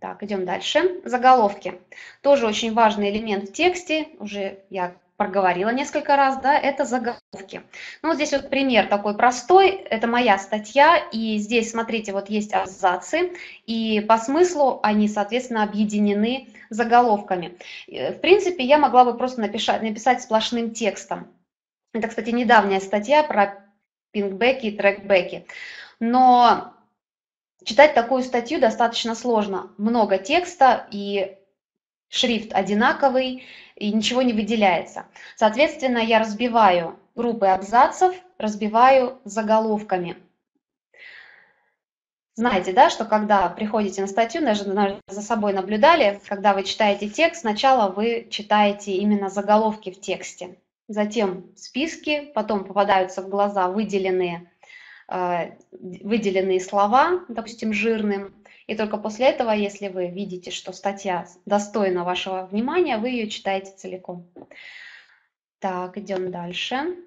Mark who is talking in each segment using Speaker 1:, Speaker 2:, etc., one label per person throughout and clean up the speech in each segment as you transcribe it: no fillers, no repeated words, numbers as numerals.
Speaker 1: Так, идем дальше. Заголовки. Тоже очень важный элемент в тексте, уже я проговорила несколько раз, да, это заголовки. Ну, вот здесь вот пример такой простой, это моя статья, и здесь, смотрите, вот есть абзацы, и по смыслу они, соответственно, объединены заголовками. В принципе, я могла бы просто написать сплошным текстом. Это, кстати, недавняя статья про пингбеки и трекбеки. Но читать такую статью достаточно сложно. Много текста, и шрифт одинаковый, и ничего не выделяется. Соответственно, я разбиваю группы абзацев, разбиваю заголовками. Знаете, да, что когда приходите на статью, даже за собой наблюдали, когда вы читаете текст, сначала вы читаете именно заголовки в тексте, затем списки, потом попадаются в глаза выделенные слова, допустим, жирным, и только после этого, если вы видите, что статья достойна вашего внимания, вы ее читаете целиком. Так, идем дальше.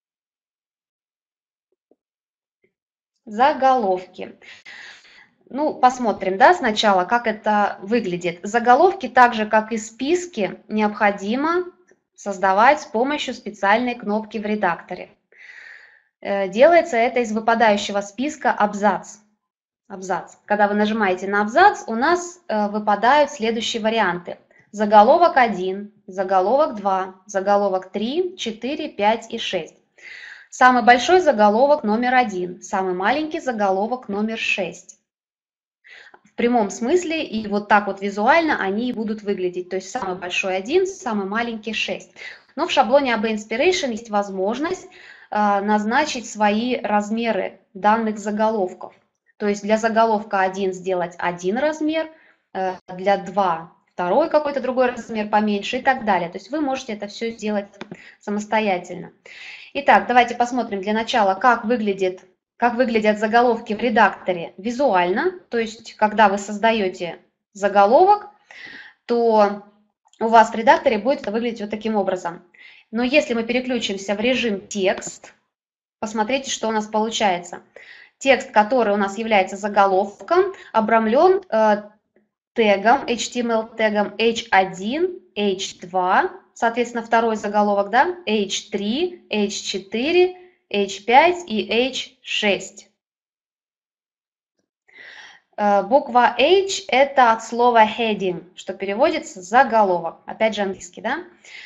Speaker 1: Заголовки. Ну, посмотрим, да, сначала, как это выглядит. Заголовки, так же, как и списки, необходимо создавать с помощью специальной кнопки в редакторе. Делается это из выпадающего списка абзац. Когда вы нажимаете на абзац, у нас выпадают следующие варианты. Заголовок 1, заголовок 2, заголовок 3, 4, 5 и 6. Самый большой заголовок номер 1, самый маленький заголовок номер 6. В прямом смысле и вот так вот визуально они будут выглядеть. То есть самый большой 1, самый маленький 6. Но в шаблоне AB Inspiration есть возможность назначить свои размеры данных заголовков. То есть для заголовка 1 сделать один размер, для 2 второй какой-то другой размер поменьше и так далее. То есть вы можете это все сделать самостоятельно. Итак, давайте посмотрим для начала, как выглядят заголовки в редакторе визуально. То есть когда вы создаете заголовок, то у вас в редакторе будет это выглядеть вот таким образом. Но если мы переключимся в режим текст, посмотрите, что у нас получается. Текст, который у нас является заголовком, обрамлен тегом, HTML-тегом H1, H2, соответственно, второй заголовок, да, H3, H4, H5 и H6. Буква H – это от слова heading, что переводится заголовок. Опять же английский, да?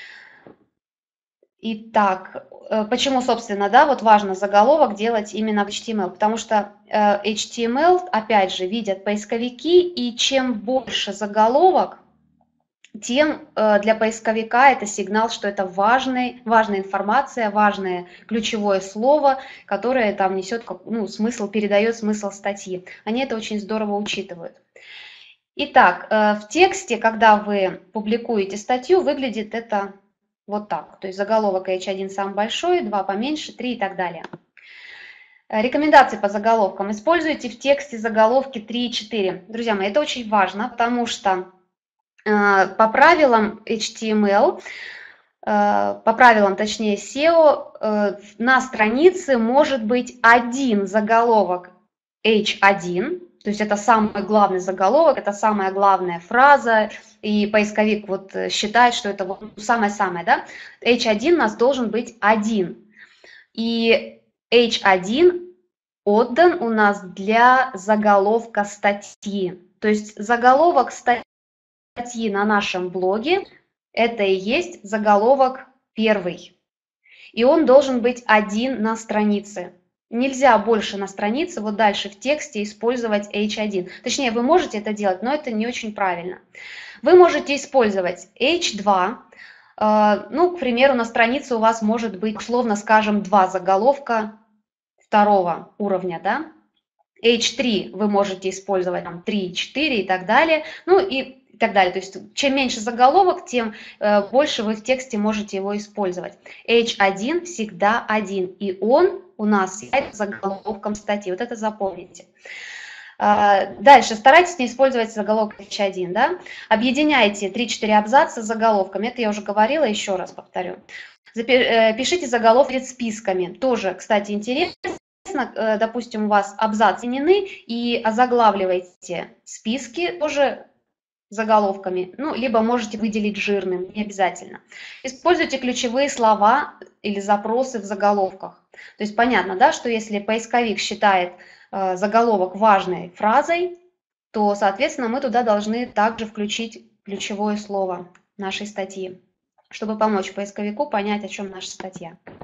Speaker 1: Итак, почему, собственно, да, вот важно заголовок делать именно в HTML? Потому что HTML, опять же, видят поисковики, и чем больше заголовок, тем для поисковика это сигнал, что это важная информация, важное ключевое слово, которое там несет смысл, передает смысл статьи. Они это очень здорово учитывают. Итак, в тексте, когда вы публикуете статью, выглядит это вот так. То есть заголовок H1 самый большой, 2 поменьше, 3 и так далее. Рекомендации по заголовкам. Используйте в тексте заголовки 3 и 4. Друзья мои, это очень важно, потому что по правилам HTML, по правилам, точнее, SEO, на странице может быть один заголовок H1, то есть это самый главный заголовок, это самая главная фраза, и поисковик вот считает, что это вот самое-самое, да? H1 у нас должен быть один, и H1 отдан у нас для заголовка статьи, то есть заголовок статьи на нашем блоге – это и есть заголовок первый. И он должен быть один на странице. Нельзя больше на странице, вот дальше в тексте использовать H1. Точнее, вы можете это делать, но это не очень правильно. Вы можете использовать H2. Ну, к примеру, на странице у вас может быть, условно скажем, 2 заголовка второго уровня, да? H3 вы можете использовать там 3, 4 и так далее. Ну и так далее. То есть чем меньше заголовок, тем больше вы в тексте можете его использовать. H1 всегда один, и он у нас является заголовком статьи. Вот это запомните. Дальше, старайтесь не использовать заголовок H1. Да? Объединяйте 3-4 абзаца с заголовками. Это я уже говорила, еще раз повторю. Пишите заголовки перед списками. Тоже, кстати, интересно. Допустим, у вас абзацы соединены, и озаглавливайте списки тоже заголовками, ну, либо можете выделить жирным, не обязательно. Используйте ключевые слова или запросы в заголовках. То есть понятно, да, что если поисковик считает заголовок важной фразой, то, соответственно, мы туда должны также включить ключевое слово нашей статьи, чтобы помочь поисковику понять, о чем наша статья.